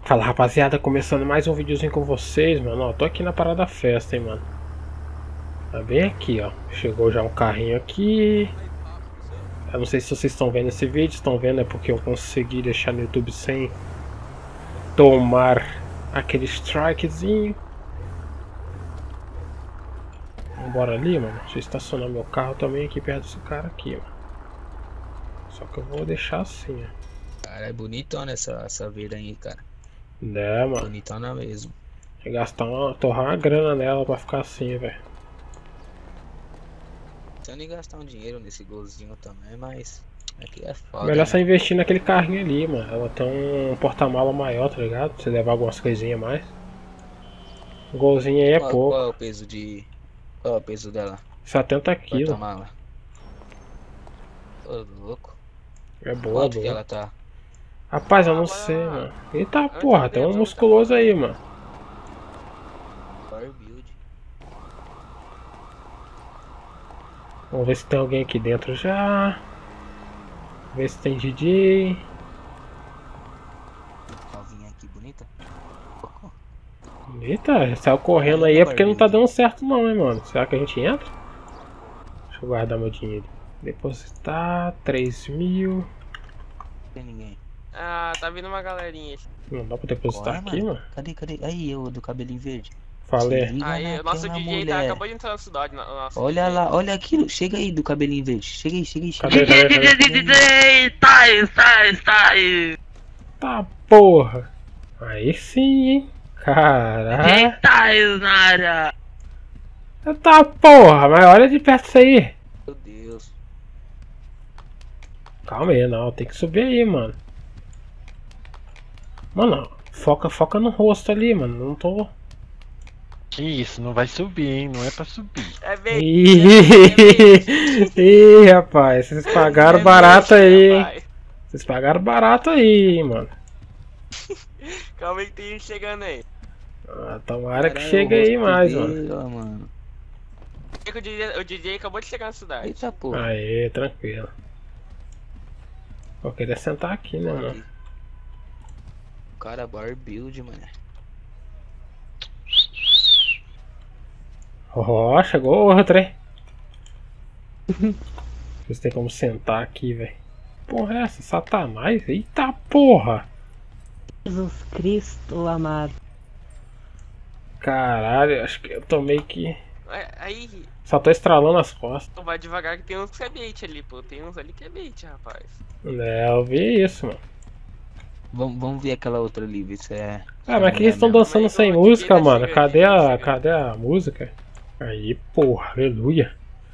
Fala rapaziada, começando mais um videozinho com vocês, mano. Ó, tô aqui na parada da festa, hein, mano. Tá bem aqui, ó. Chegou já um carrinho aqui. Eu não sei se vocês estão vendo esse vídeo. Estão vendo é porque eu consegui deixar no YouTube sem tomar aquele strikezinho. Vambora ali, mano. Deixa eu estacionar meu carro também aqui perto desse cara aqui, mano. Só que eu vou deixar assim, ó. Cara, é bonitona essa vida aí, cara. É, mano. Bonitona mesmo. Tem que gastar torrar uma grana nela pra ficar assim, velho. Pensando em gastar um dinheiro nesse golzinho também, mas aqui é foda. Melhor né? só investir naquele carrinho ali, mano. Ela tem um porta-mala maior, tá ligado? Pra você levar algumas coisinhas a mais. O golzinho aí é pouco. Qual é o peso de... Qual é o peso dela? 70 quilos. Porta-mala. Ô, louco. É boa, Quanto que boa. ela tá? Rapaz, eu não sei, mano. Eita porra, tem um musculoso aí, mano. Power build. Vamos ver se tem alguém aqui dentro já. Ver se tem DJ. Novinha aqui, bonita. Eita, saiu correndo aí é porque não tá dando certo não, hein, mano. Será que a gente entra? Deixa eu guardar meu dinheiro. Depositar 3.000. Não tem ninguém. Ah, tá vindo uma galerinha. Não dá pra depositar Bora, aqui, mano? Cadê? Aí, eu do cabelinho verde. Falei. Se liga Aí, o nosso naquela DJ tá, mulher. acabou de entrar na cidade. Nossa, Olha lá, olha aquilo. Chega aí do cabelinho verde. Chega aí. Cadê? Tá porra. Aí sim, hein? Caralho. Tá porra, mas olha de perto isso aí. Meu Deus. Calma aí, não. Tem que subir aí, mano. Mano, foca no rosto ali, mano. Não tô... Que isso, não vai subir, hein? Não é pra subir. é bem. Ih, rapaz. Vocês pagaram barato aí, hein? Rapaz. Vocês pagaram barato aí, hein, mano. Calma aí que tem gente chegando aí. Ah, tomara que Caralho, chegue o aí rosto mais, dele, mano. ó, mano. O DJ acabou de chegar na cidade. Eita porra. Aê, tranquilo. Eu queria sentar aqui, né, mano? O cara bar build, mano. Ó, chegou outro, hein? Vocês tem como sentar aqui, velho. Porra, é essa? Satanás? Eita porra! Jesus Cristo amado. Caralho, acho que eu tô meio que... Aí, Só tô estralando as costas. vai devagar que tem uns que é bait ali, pô. Tem uns ali que é bait, rapaz. É, eu vi isso, mano. Vamos ver aquela outra ali, ver se é. Ah, mas que eles estão mesmo. dançando Mas sem o música, DJ tá mano? chegando, Cadê a música? Aí, porra, aleluia.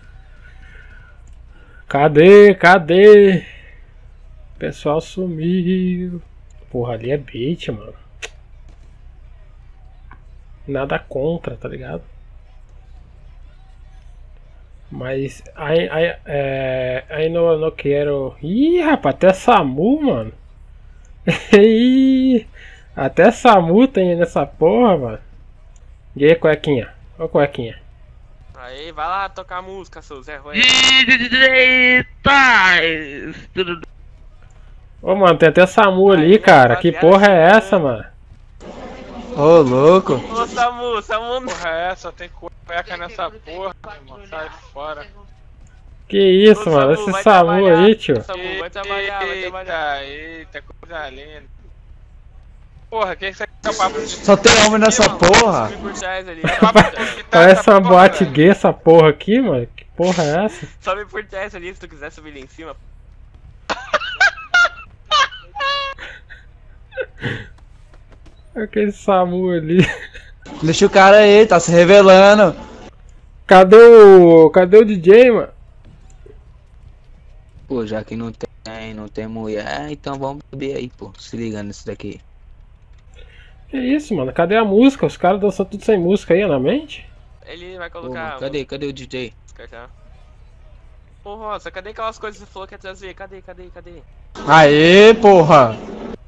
Cadê? O pessoal sumiu. Porra, ali é bait, mano. Nada contra, tá ligado? Mas aí não quero. Ih, rapaz, até SAMU, mano. Ih, até SAMU tem nessa porra, mano. E aí, cuequinha? Ó, cuequinha. Aí, vai lá tocar música, seu Zé Ruela. Ô, mano, tem até SAMU ali, cara. Que porra é essa, mano? Ô, louco. Ô, Samu não. Porra, é essa? Tem cueca nessa porra, irmão. Sai fora. Que isso, Ô, mano? Samu, Esse vai SAMU trabalhar. aí, tio. Samu, vai trabalhar. Eita, coisa linda. Porra, que isso aqui é o papo de... Só tem homem nessa porra. Sobe por trás ali. Parece uma boate gay essa porra aqui, mano. Que porra é essa? Sobe por trás ali se tu quiser subir ali em cima. Aquele SAMU ali. Deixa o cara aí, tá se revelando. Cadê o DJ, mano? Pô, já que não tem mulher, então vamos beber aí, pô. Se ligando nisso daqui. Que isso, mano? Cadê a música? Os caras dançam tudo sem música aí na mente? Ele vai Pô, colocar. mano, cadê o DJ? música, tá? Ô Rosa, cadê aquelas coisas que você falou que ia trazer? Cadê? Aê, porra.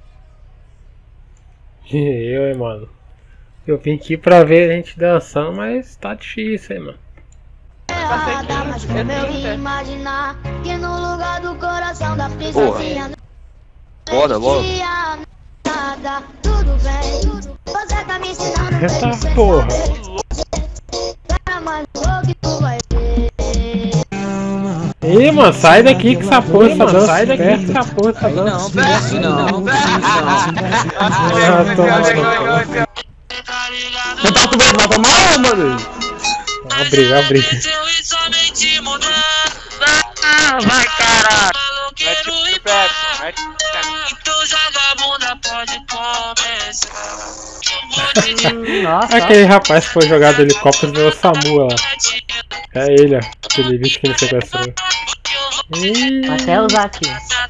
Eu, hein, mano. Eu vim aqui pra ver a gente dançando, mas tá difícil, hein, mano. Mas como eu ia imaginar que no lugar do coração da princesinha Bora, logo. nada, tudo bem. Você tá me ensinando bem. Eita porra. Pera mais um pouco que tu vai ver. Ih, mano, sai daqui que essa porra tá dando. Sai daqui que essa porra tá dando. Não, Percy, não. Ah, toma. Você tá com medo de matar mais, mano? Briga. Vai, caralho. Mete o Percy, mete o Nossa. Aquele rapaz que foi jogado do helicóptero virou Samu lá. É ele, ó. Aquele bicho que ele sequestrou. Vou até usar aqui.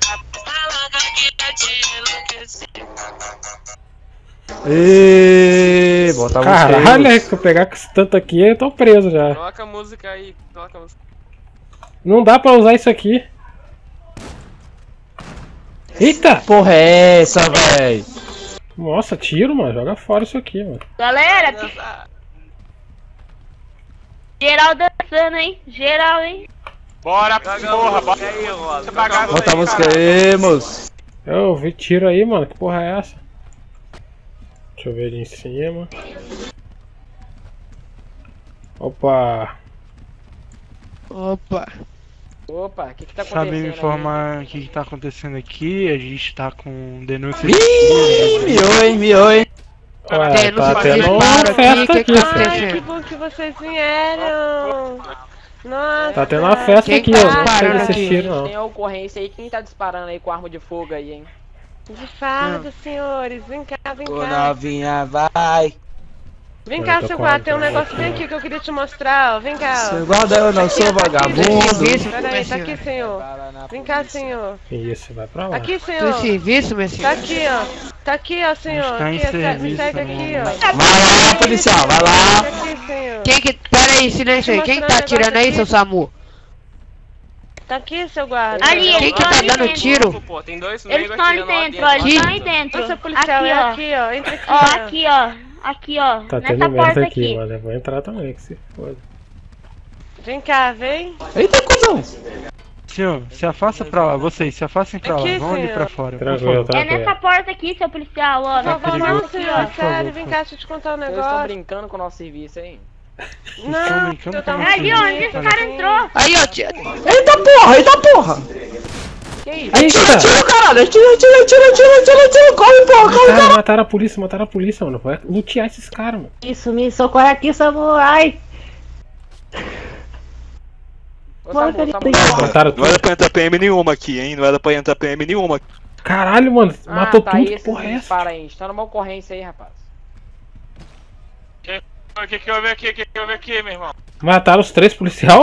Ê, bota Caralho, se eu pegar com esse tanto aqui, eu tô preso já. Coloca a música aí, coloca a música. Não dá pra usar isso aqui. Eita! Porra é essa, véi? Nossa, tiro, mano. Joga fora isso aqui, mano. Galera, geral dançando, hein? Geral, hein? Bora, porra, bora aí, Rosa. essa bagaça Bota a aí, música mano. aí, moço. Eu vi tiro aí, mano. Que porra é essa? Deixa eu ver ali em cima. Opa! Opa, Opa, o que tá acontecendo? sabe me aí? informar o que tá acontecendo aqui? A gente tá com denúncia. Miou, hein? Ué, tá Denúncia tendo de uma disparo festa aqui, aqui, que tá filho. acontecendo? Que bom que vocês vieram. Nossa. Tá tendo uma festa Quem aqui, tá ó. Não sei disparando desse aqui? tiro, não. Tem a ocorrência aí, quem tá disparando aí com arma de fogo aí, hein? De fardo, senhores. Vem cá, vem Ô, cá. novinha, vai. Vem Eu cá, tô seu com guarda. a- Tem um negócio bem aqui que eu queria te mostrar, ó. Vem cá, Seu ó. guarda, eu não sou vagabundo. Peraí, tá aqui, senhor. Vem cá, senhor. Isso, vai pra lá. Aqui, senhor. serviço, meu senhor? Tá aqui, ó. Tá aqui, ó, senhor. Está em Aqui, ó, me serviço, segue aqui, ó. Vai lá, policial, vai lá. Segue aqui, senhor. Quem que. Pera aí, silêncio aí. Quem que tá atirando aí, seu SAMU? Tá aqui, seu guarda. Ali, Quem eles que estão tá ali dando dentro. tiro? Pô, tem dois Eles negros estão ali atirando lá dentro, ó. Eles Aqui? estão aí dentro. Nossa, policial, é Aqui, ó. aqui, ó. Entra aqui, Ó, ó. aqui, ó. Aqui, ó. Tá Nessa tendo porta merda aqui, aqui. mano. Eu vou entrar também, que se foda. Vem cá, vem. Eita, cuzão. Senhor, se afasta pra lá. Vocês, se afastem pra lá. Aqui, Vão ali senhor. pra fora. por Tranquilo, favor. É tranquilo. nessa porta aqui, seu policial, ó. Não, Nessa não, perigoso. não, senhor. Por favor, Sério, vem por cá, deixa eu te contar um Vocês estão negócio. brincando com o nosso serviço aí? Não, brincando eu com tava você. Ali, ó, onde esse cara entrou. Aí, ó, tia. Eita porra. Que isso? Eita! Tira, caralho. Tira. Corre, porra, Mataram a polícia, mano. Vai lutear esses caras, mano. Isso, me socorre aqui, samurai. Ô, Samu, Mataram Não era tudo. pra entrar PM nenhuma aqui, hein? Não era pra entrar PM nenhuma. Caralho, mano. Matou tá tudo. aí Que esse porra é essa? disparo aí. A gente tá numa ocorrência aí, rapaz. O que houve aqui? O que houve aqui, meu irmão? Mataram os 3 policial?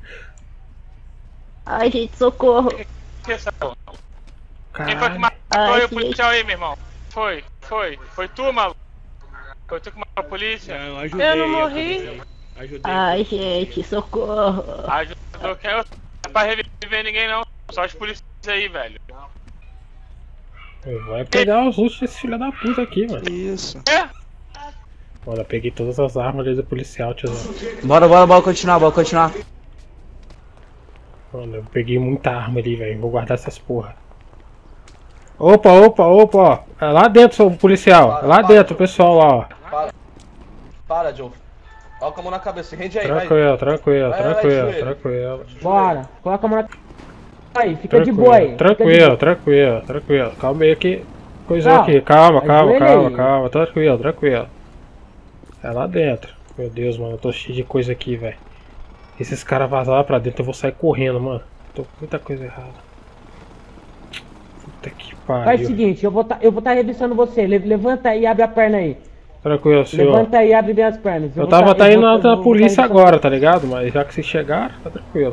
Ai, gente, socorro. Que essa porra? Quem foi que Caralho. matou Ai, aí o que- policial aí, meu irmão? Foi tu, maluco? Foi tu que matou a polícia? Eu não morri. Ai, gente, socorro. Ajudou quem? Não é pra reviver ninguém não. Só os policiais aí, velho. Vai pegar os russos desse filho da puta aqui, mano. Isso. Mano, eu peguei todas as armas ali do policial, tiozão. Bora continuar. Mano, eu peguei muita arma ali, velho. Vou guardar essas porra. Opa, ó. É lá dentro, seu policial. Lá dentro, o pessoal lá, ó. Para, Joe. Ó com a mão na cabeça, rende aí, Tranquilo. Bora, coloca a mão na... Aí, fica Tranquilo. Calma aí que coisa aqui. Calma. Tranquilo. É lá dentro. Meu Deus, mano, eu tô cheio de coisa aqui, velho. Esses caras vazaram lá pra dentro, eu vou sair correndo, mano. Tô com muita coisa errada. Puta que pariu. Faz o seguinte, eu vou tá revisando você. Levanta aí e abre a perna aí. Tranquilo, senhor. Levanta aí e abre bem as pernas. Eu tava indo na polícia agora, tá ligado? Mas já que vocês chegaram, tá tranquilo.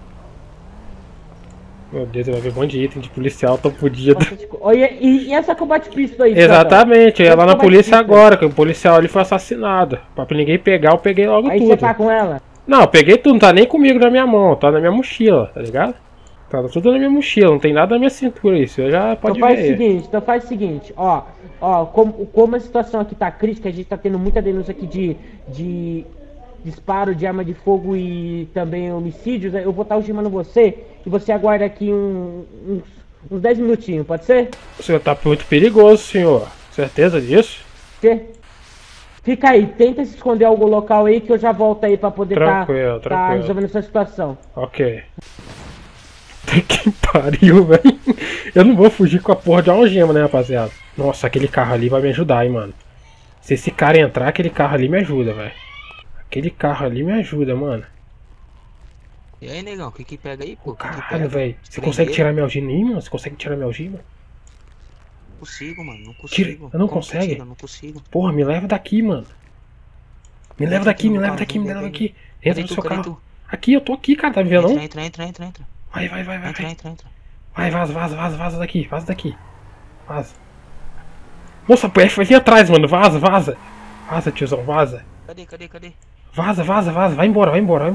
Meu Deus, vai ver um monte de item de policial, tô fudido. Olha, e essa combate pista aí? Exatamente, eu ia lá na Combate polícia pista. agora, que o policial ali foi assassinado. Pra ninguém pegar, eu peguei logo Aí tudo. você tá com ela? Não, eu peguei tudo, não tá nem comigo na minha mão, tá na minha mochila, tá ligado? Tá tudo na minha mochila, não tem nada na minha cintura, isso eu já pode ver. Então faz o seguinte, ó, como a situação aqui tá crítica, a gente tá tendo muita denúncia aqui de disparo de arma de fogo e também homicídios, eu vou estar algemando você e você aguarda aqui uns 10 minutinhos, pode ser? O senhor tá muito perigoso, senhor. Certeza disso? Fica aí, tenta se esconder em algum local aí que eu já volto aí pra poder tá Tranquilo. resolvendo essa situação. Ok. Que pariu, velho. Eu não vou fugir com a porra de uma algema, né, rapaziada? Nossa, aquele carro ali vai me ajudar, hein, mano. Se esse cara entrar, aquele carro ali me ajuda, velho. Aquele carro ali me ajuda, mano. E aí, negão, o que pega aí, pô? Caralho, velho. Você consegue tirar minha algema aí, mano? Você consegue tirar minha algema? Não consigo, mano. Não consigo. Tira. Eu não consegue? Eu não consigo. Porra, me leva daqui, mano. Me leva daqui. Entra no seu carro. Aqui, eu tô aqui, cara. Tá me vendo, não? Entra. Vai. Entra. Vai, vaza daqui. Vaza. Nossa, o PF vai vir atrás, mano. Vaza. Vaza, tiozão, vaza. Cadê? Vaza. Vai embora.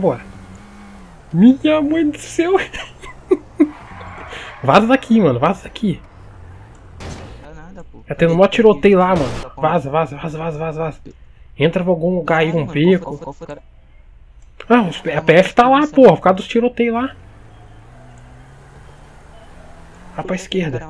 Minha mãe do céu. Vaza daqui, mano. Tá tendo mó tiroteio lá, mano. Vaza. Entra pra algum lugar aí, um beco. Ah, a PF tá lá, porra, por causa dos tiroteios lá. Vai pra esquerda.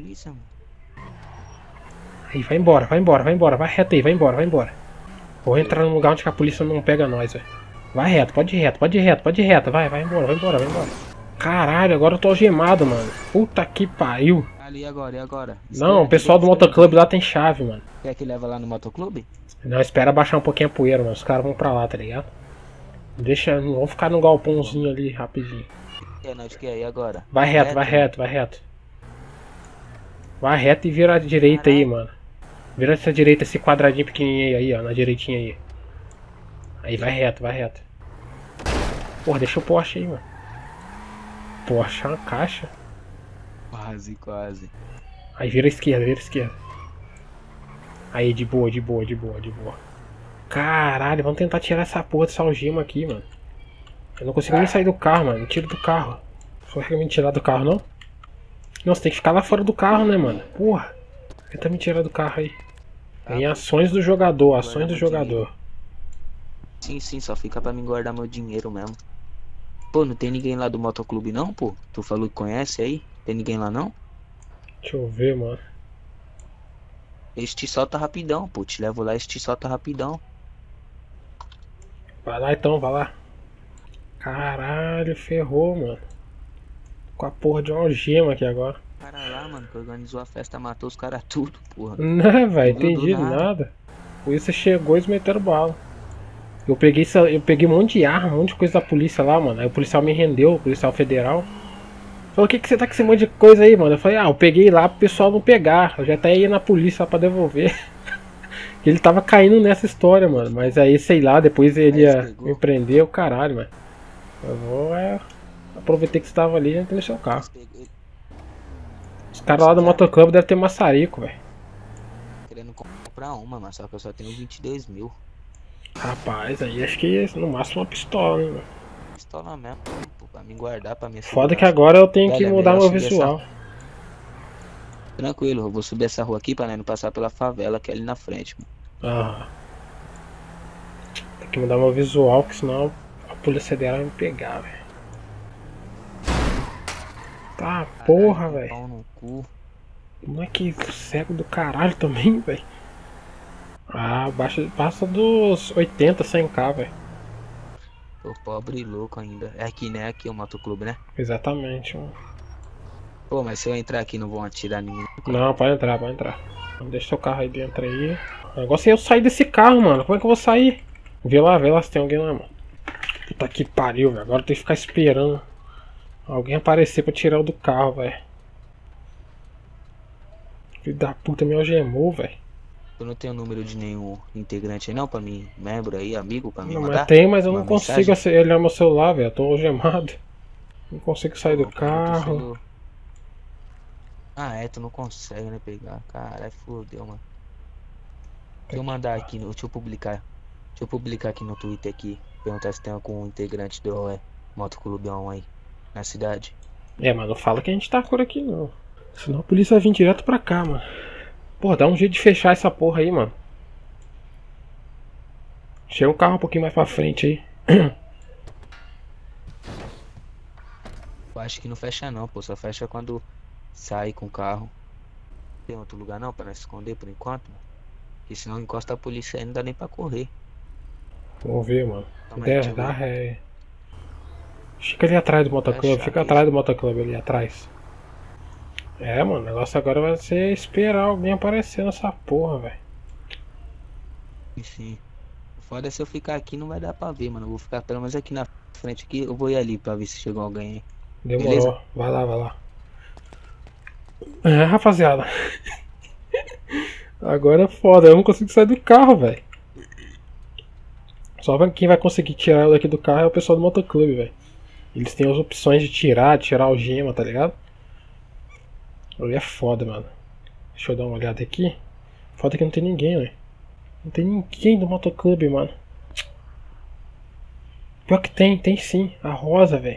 Aí, vai embora. Vai reto aí, vai embora. Vou entrar num lugar onde a polícia não pega nós, velho. Vai reto, pode ir reto. Vai embora. Caralho, agora eu tô algemado, mano. Puta que pariu. Ali, e agora? Não, o pessoal do motoclube lá tem chave, mano. Quer que leva lá no motoclube? Não, espera baixar um pouquinho a poeira, mano. Os caras vão pra lá, tá ligado? Vamos ficar no galpãozinho ali, rapidinho. Onde que é? E agora? Vai reto. Vai reto e vira à direita aí, mano. Vira essa direita, esse quadradinho pequenininho aí, ó, na direitinha aí. Aí, vai reto. Porra, deixa o Porsche aí, mano. Porsche é uma caixa. Quase. Aí vira à esquerda. Aí, de boa. Caralho, vamos tentar tirar essa porra dessa algema aqui, mano. Eu não consigo nem sair do carro, mano. Me tira do carro. Só quer me tirar do carro, não? Não, você tem que ficar lá fora do carro, né, mano? Porra. Tenta me tirar do carro aí. Tem ações do jogador, Sim, só fica pra me guardar meu dinheiro mesmo. Pô, não tem ninguém lá do motoclube não, pô? Tu falou que conhece aí? Tem ninguém lá não? Deixa eu ver, mano. Esse te solta rapidão, pô. Te levo lá, esse te solta rapidão. Vai lá então, vai lá. Caralho, ferrou, mano. Com a porra de uma algema aqui agora. O cara lá, mano, que organizou a festa, matou os caras tudo, porra. Não, velho, entendi nada. Por isso você chegou e eles meteram bala. Eu peguei um monte de arma, um monte de coisa da polícia lá, mano. Aí o policial me rendeu, o policial federal. Falou, o que você tá com esse monte de coisa aí, mano? Eu falei, eu peguei lá pro pessoal não pegar. Eu já até ia na polícia lá pra devolver. Ele tava caindo nessa história, mano. Mas aí, sei lá, depois ele ia me prender, o caralho, mano. Eu vou, aproveitei que você tava ali e entrei no seu carro. Os caras lá do motoclube devem ter maçarico, velho. Querendo comprar uma, mas só que eu só tenho 22 mil. Rapaz, aí acho que no máximo uma pistola, hein, mano. Pistola mesmo, pô, pra me guardar, pra me segurar. Foda que agora eu tenho que mudar meu visual. Tranquilo, eu vou subir essa rua aqui pra não passar pela favela que é ali na frente, mano. Tem que mudar meu visual, que senão a polícia federal vai me pegar, velho. Tá, porra, velho. Moleque cego do caralho também, velho. Passa dos 80, 100k, velho. Tô pobre e louco ainda. É aqui, né? Aqui é o motoclube, né? Exatamente, mano. Pô, mas se eu entrar aqui não vão atirar ninguém. Não, pode entrar. Deixa seu carro aí dentro aí. O negócio é eu sair desse carro, mano. Como é que eu vou sair? Vê lá se tem alguém lá, mano. Puta que pariu, velho. Agora tem que ficar esperando alguém aparecer pra tirar o do carro, velho. Filho da puta, me algemou, velho. Eu não tenho número de nenhum integrante aí não, pra mim, membro aí, amigo, pra mim não, mandar? Mas tem, mas eu não consigo olhar meu celular, velho. Eu tô algemado. Não consigo sair do carro. Tu não consegue, né, pegar. Caralho, fodeu, mano. Deixa eu mandar aqui, deixa eu publicar aqui no Twitter aqui. Perguntar se tem algum integrante do Motoclubão aí, na cidade. Mas não fala que a gente tá por aqui, não. Senão a polícia vai vir direto pra cá, mano. Pô, dá um jeito de fechar essa porra aí, mano. Chega um carro um pouquinho mais pra frente aí. Eu acho que não fecha não, pô. Só fecha quando sai com o carro. Tem outro lugar não pra nós esconder por enquanto, mano? Porque senão encosta a polícia aí, não dá nem pra correr. Vamos ver, mano. Calma aí, deixa eu Dá ver. ré. Fica ali atrás do motoclube, fica atrás do motoclube ali atrás. É, mano, o negócio agora vai ser esperar alguém aparecer nessa porra, velho. Sim. O foda é se eu ficar aqui não vai dar pra ver, mano. Eu vou ficar pelo menos aqui na frente aqui, eu vou ir ali pra ver se chegou alguém aí. Demorou, Beleza? vai lá, vai lá. É, rapaziada. Agora é foda, eu não consigo sair do carro, velho. Só quem vai conseguir tirar eu daqui do carro é o pessoal do motoclube, velho. Eles têm as opções de tirar algema, tá ligado? Aí é foda, mano. Deixa eu dar uma olhada aqui. Foda que não tem ninguém, velho. Não tem ninguém do motoclube, mano. Pior que tem sim. A Rosa, velho.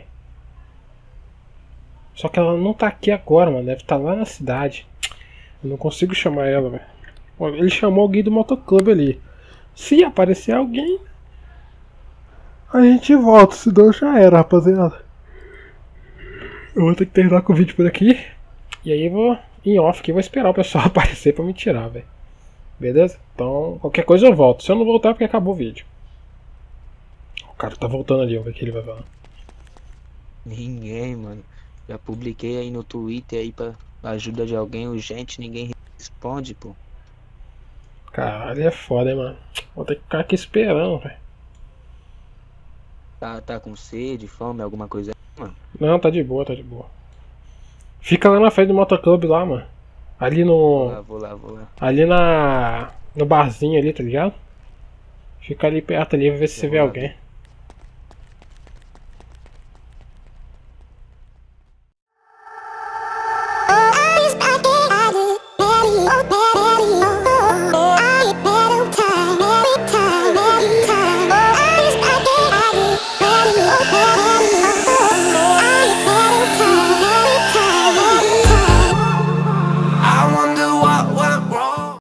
Só que ela não tá aqui agora, mano. Deve estar lá na cidade. Eu não consigo chamar ela, velho. Ele chamou alguém do motoclube ali. Se aparecer alguém, a gente volta. Senão já era, rapaziada. Eu vou ter que terminar com o vídeo por aqui. E aí eu vou em off aqui. Vou esperar o pessoal aparecer pra me tirar, velho. Beleza? Então, qualquer coisa eu volto. Se eu não voltar é porque acabou o vídeo. O cara tá voltando ali. Vamos ver o que ele vai falar. Ninguém, mano. Já publiquei aí no Twitter aí pra ajuda de alguém urgente, ninguém responde, pô. Caralho, é foda, hein, mano. Vou ter que ficar aqui esperando, velho. Tá com sede, fome, alguma coisa aí, mano? Não, tá de boa, tá de boa. Fica lá na frente do motoclube lá, mano. Ali no... Vou lá. Ali no barzinho ali, tá ligado? Fica ali perto ali, pra ver se você vê alguém.